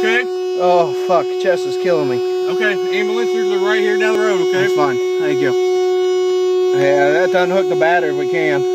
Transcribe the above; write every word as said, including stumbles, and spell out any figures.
okay? Oh, fuck. Chest is killing me. Okay, ambulancers are right here down the road, okay? That's fine. Thank you. Yeah, let's unhook the battery if we can.